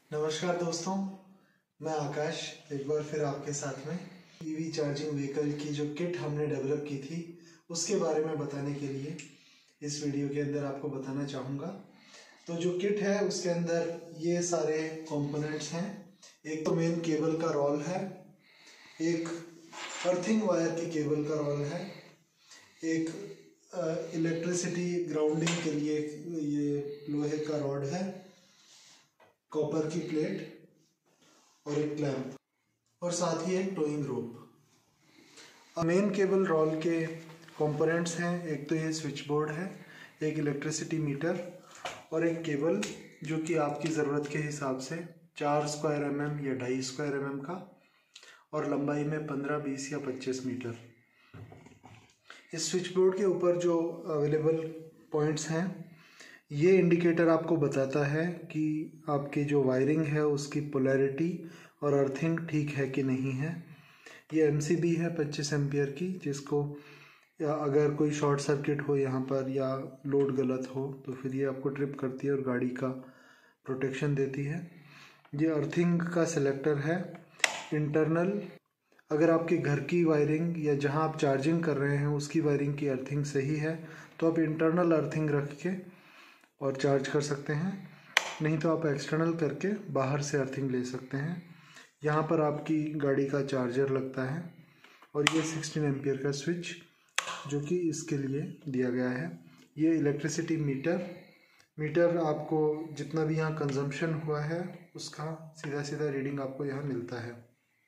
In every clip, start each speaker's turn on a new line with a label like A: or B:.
A: नमस्कार दोस्तों, मैं आकाश एक बार फिर आपके साथ में ईवी चार्जिंग व्हीकल की जो किट हमने डेवलप की थी उसके बारे में बताने के लिए इस वीडियो के अंदर आपको बताना चाहूँगा। तो जो किट है उसके अंदर ये सारे कंपोनेंट्स हैं। एक तो मेन केबल का रोल है, एक अर्थिंग वायर की केबल का रोल है, एक इलेक्ट्रिसिटी ग्राउंडिंग के लिए ये लोहे का रॉड है, कॉपर की प्लेट और एक क्लैंप और साथ ही एक towing rope. Main cable roll के कंपोनेंट्स हैं, एक तो ये स्विच बोर्ड है, एक इलेक्ट्रिसिटी मीटर और एक केबल जो कि आपकी ज़रूरत के हिसाब से 4 स्क्वायर mm या 2.5 स्क्वायर mm का और लंबाई में 15, 20 या 25 मीटर। इस स्विच बोर्ड के ऊपर जो अवेलेबल पॉइंट्स हैं, ये इंडिकेटर आपको बताता है कि आपकी जो वायरिंग है उसकी पोलैरिटी और अर्थिंग ठीक है कि नहीं है। ये MCB है 25 एम्पियर की, जिसको या अगर कोई शॉर्ट सर्किट हो यहाँ पर या लोड गलत हो तो फिर ये आपको ट्रिप करती है और गाड़ी का प्रोटेक्शन देती है। ये अर्थिंग का सिलेक्टर है इंटरनल। अगर आपके घर की वायरिंग या जहाँ आप चार्जिंग कर रहे हैं उसकी वायरिंग की अर्थिंग सही है तो आप इंटरनल अर्थिंग रख के और चार्ज कर सकते हैं, नहीं तो आप एक्सटर्नल करके बाहर से अर्थिंग ले सकते हैं। यहाँ पर आपकी गाड़ी का चार्जर लगता है और ये 16 एम्पियर का स्विच जो कि इसके लिए दिया गया है। ये इलेक्ट्रिसिटी मीटर आपको जितना भी यहाँ कंजम्पशन हुआ है उसका सीधा सीधा रीडिंग आपको यहाँ मिलता है।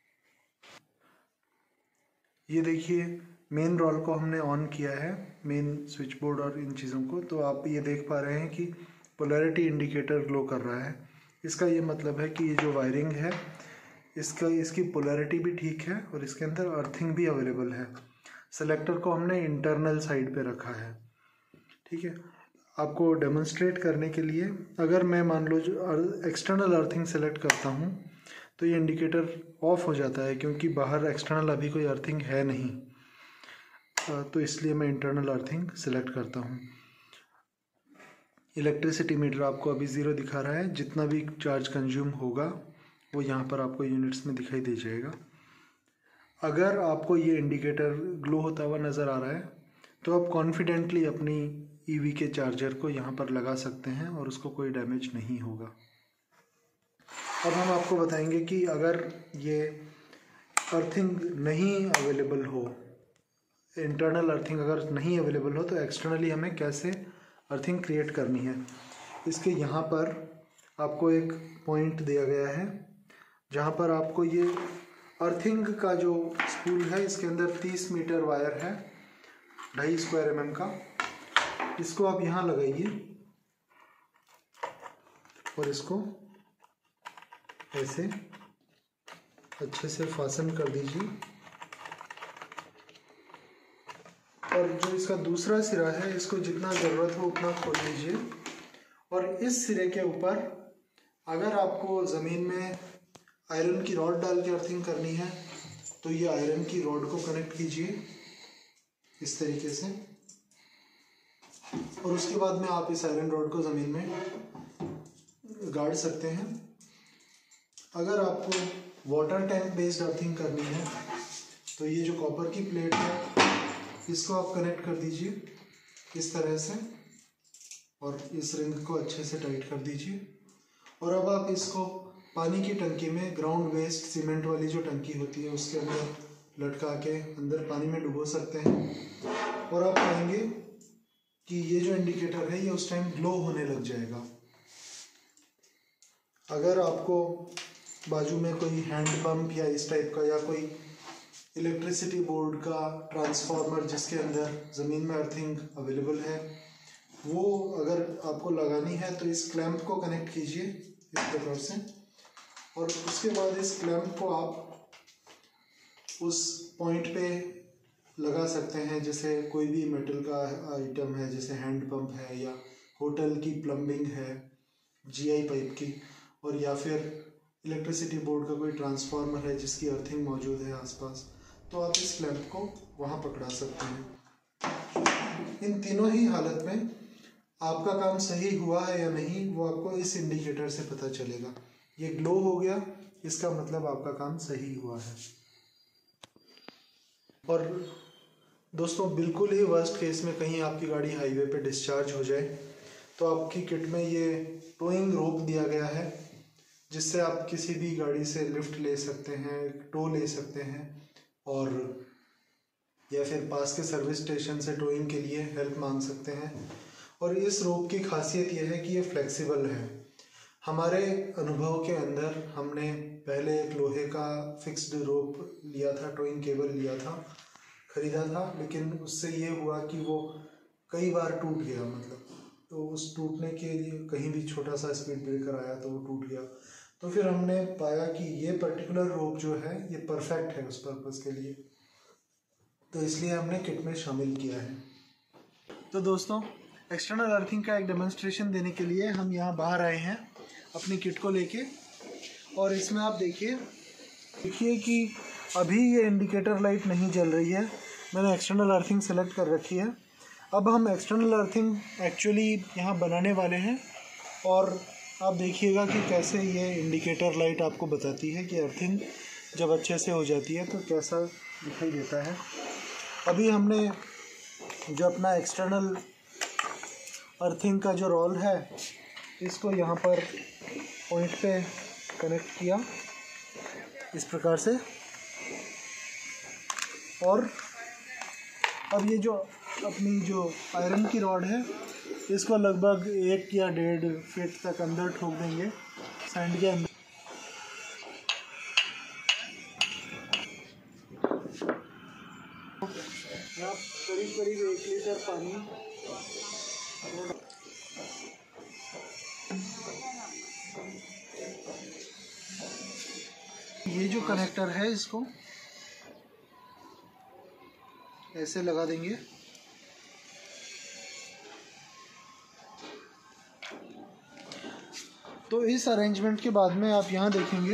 A: ये देखिए, मेन रोल को हमने ऑन किया है, मेन स्विच बोर्ड और इन चीज़ों को, तो आप ये देख पा रहे हैं कि पोलैरिटी इंडिकेटर ग्लो कर रहा है। इसका ये मतलब है कि ये जो वायरिंग है इसकी पोलैरिटी भी ठीक है और इसके अंदर अर्थिंग भी अवेलेबल है। सेलेक्टर को हमने इंटरनल साइड पे रखा है। ठीक है, आपको डेमोन्स्ट्रेट करने के लिए अगर मैं मान लो जो एक्सटर्नल अर्थिंग सेलेक्ट करता हूँ तो ये इंडिकेटर ऑफ हो जाता है, क्योंकि बाहर एक्सटर्नल अभी कोई अर्थिंग है नहीं, तो इसलिए मैं इंटरनल अर्थिंग सेलेक्ट करता हूँ। इलेक्ट्रिसिटी मीटर आपको अभी 0 दिखा रहा है, जितना भी चार्ज कंज्यूम होगा वो यहाँ पर आपको यूनिट्स में दिखाई दे जाएगा। अगर आपको ये इंडिकेटर ग्लो होता हुआ नज़र आ रहा है तो आप कॉन्फिडेंटली अपनी ईवी के चार्जर को यहाँ पर लगा सकते हैं और उसको कोई डैमेज नहीं होगा। अब हम आपको बताएंगे कि अगर ये अर्थिंग नहीं अवेलेबल हो, इंटरनल अर्थिंग अगर नहीं अवेलेबल हो तो एक्सटर्नली हमें कैसे अर्थिंग क्रिएट करनी है। इसके यहाँ पर आपको एक पॉइंट दिया गया है जहाँ पर आपको ये अर्थिंग का जो स्पूल है इसके अंदर 30 मीटर वायर है 2.5 स्क्वायर mm का। इसको आप यहाँ लगाइए और इसको ऐसे अच्छे से फासन कर दीजिए और जो इसका दूसरा सिरा है इसको जितना ज़रूरत हो उतना खोल लीजिए। और इस सिरे के ऊपर अगर आपको ज़मीन में आयरन की रॉड डाल के अर्थिंग करनी है तो ये आयरन की रॉड को कनेक्ट कीजिए इस तरीके से, और उसके बाद में आप इस आयरन रॉड को ज़मीन में गाड़ सकते हैं। अगर आपको वाटर टैंक बेस्ड अर्थिंग करनी है तो ये जो कॉपर की प्लेट है इसको आप कनेक्ट कर दीजिए इस तरह से और इस रिंग को अच्छे से टाइट कर दीजिए। और अब आप इसको पानी की टंकी में, ग्राउंड वेस्ट सीमेंट वाली जो टंकी होती है उसके अंदर लटका के अंदर पानी में डुबो सकते हैं और आप पाएंगे कि ये जो इंडिकेटर है ये उस टाइम ग्लो होने लग जाएगा। अगर आपको बाजू में कोई हैंड पंप या इस टाइप का या कोई इलेक्ट्रिसिटी बोर्ड का ट्रांसफार्मर जिसके अंदर ज़मीन में अर्थिंग अवेलेबल है वो अगर आपको लगानी है तो इस क्लैंप को कनेक्ट कीजिए इस प्रकार से, और उसके बाद इस क्लैंप को आप उस पॉइंट पे लगा सकते हैं। जैसे कोई भी मेटल का आइटम है, जैसे हैंड पंप है या होटल की प्लम्बिंग है GI पाइप की, और या फिर इलेक्ट्रिसिटी बोर्ड का कोई ट्रांसफार्मर है जिसकी अर्थिंग मौजूद है आसपास, तो आप इस क्लैंप को वहाँ पकड़ा सकते हैं। इन तीनों ही हालत में आपका काम सही हुआ है या नहीं वो आपको इस इंडिकेटर से पता चलेगा। ये ग्लो हो गया, इसका मतलब आपका काम सही हुआ है। और दोस्तों बिल्कुल ही वर्स्ट केस में कहीं आपकी गाड़ी हाईवे पे डिस्चार्ज हो जाए तो आपकी किट में ये टोइंग रोप दिया गया है, जिससे आप किसी भी गाड़ी से लिफ्ट ले सकते हैं, टो ले सकते हैं, और या फिर पास के सर्विस स्टेशन से टोइंग के लिए हेल्प मांग सकते हैं। और इस रोप की खासियत यह है कि ये फ्लेक्सिबल है। हमारे अनुभव के अंदर हमने पहले एक लोहे का फिक्स्ड रोप लिया था, टोइंग केबल लिया था, ख़रीदा था, लेकिन उससे ये हुआ कि वो कई बार टूट गया, मतलब तो उस टूटने के लिए कहीं भी छोटा सा स्पीड ब्रेकर आया तो वो टूट गया। तो फिर हमने पाया कि ये पर्टिकुलर रोप जो है ये परफेक्ट है उस पर्पज़ के लिए, तो इसलिए हमने किट में शामिल किया है। तो दोस्तों एक्सटर्नल अर्थिंग का एक डेमोन्स्ट्रेशन देने के लिए हम यहाँ बाहर आए हैं अपनी किट को लेके, और इसमें आप देखिए कि अभी ये इंडिकेटर लाइट नहीं जल रही है। मैंने एक्सटर्नल अर्थिंग सेलेक्ट कर रखी है। अब हम एक्सटर्नल अर्थिंग एक्चुअली यहाँ बनाने वाले हैं, और आप देखिएगा कि कैसे ये इंडिकेटर लाइट आपको बताती है कि अर्थिंग जब अच्छे से हो जाती है तो कैसा दिखाई देता है। अभी हमने जो अपना एक्सटर्नल अर्थिंग का जो रोल है इसको यहाँ पर पॉइंट पे कनेक्ट किया इस प्रकार से, और अब ये जो अपनी जो आयरन की रॉड है इसको लगभग 1 या 1.5 फीट तक अंदर ठोक देंगे सैंड के अंदर। यहाँ करीब 1 लीटर पानी, ये जो कनेक्टर है इसको ऐसे लगा देंगे, तो इस अरेंजमेंट के बाद में आप यहाँ देखेंगे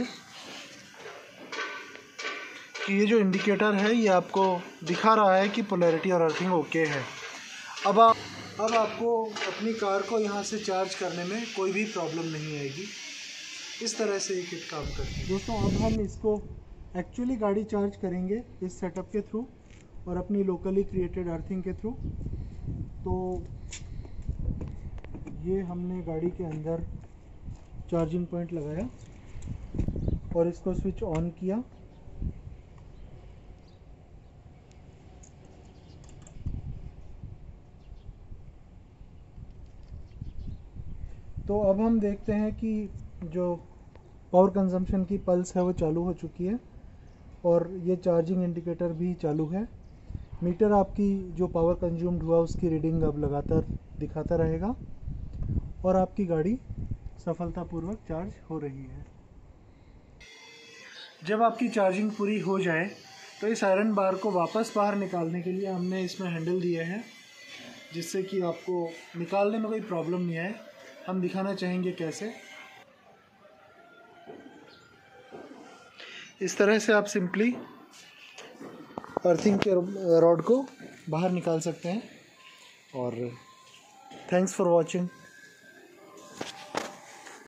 A: कि ये जो इंडिकेटर है ये आपको दिखा रहा है कि पोलैरिटी और अर्थिंग ओके है। अब आपको अपनी कार को यहाँ से चार्ज करने में कोई भी प्रॉब्लम नहीं आएगी। इस तरह से ये किट काम करती है। दोस्तों अब हम इसको एक्चुअली गाड़ी चार्ज करेंगे इस सेटअप के थ्रू और अपनी लोकली क्रिएटेड अर्थिंग के थ्रू। तो ये हमने गाड़ी के अंदर चार्जिंग पॉइंट लगाया और इसको स्विच ऑन किया। तो अब हम देखते हैं कि जो पावर कंजम्पशन की पल्स है वो चालू हो चुकी है और ये चार्जिंग इंडिकेटर भी चालू है। मीटर आपकी जो पावर कंज्यूम्ड हुआ उसकी रीडिंग अब लगातार दिखाता रहेगा और आपकी गाड़ी सफलतापूर्वक चार्ज हो रही है। जब आपकी चार्जिंग पूरी हो जाए तो इस आयरन बार को वापस बाहर निकालने के लिए हमने इसमें हैंडल दिए हैं, जिससे कि आपको निकालने में कोई प्रॉब्लम नहीं आए। हम दिखाना चाहेंगे कैसे। इस तरह से आप सिंपली अर्थिंग के रॉड को बाहर निकाल सकते हैं। और थैंक्स फॉर वॉचिंग।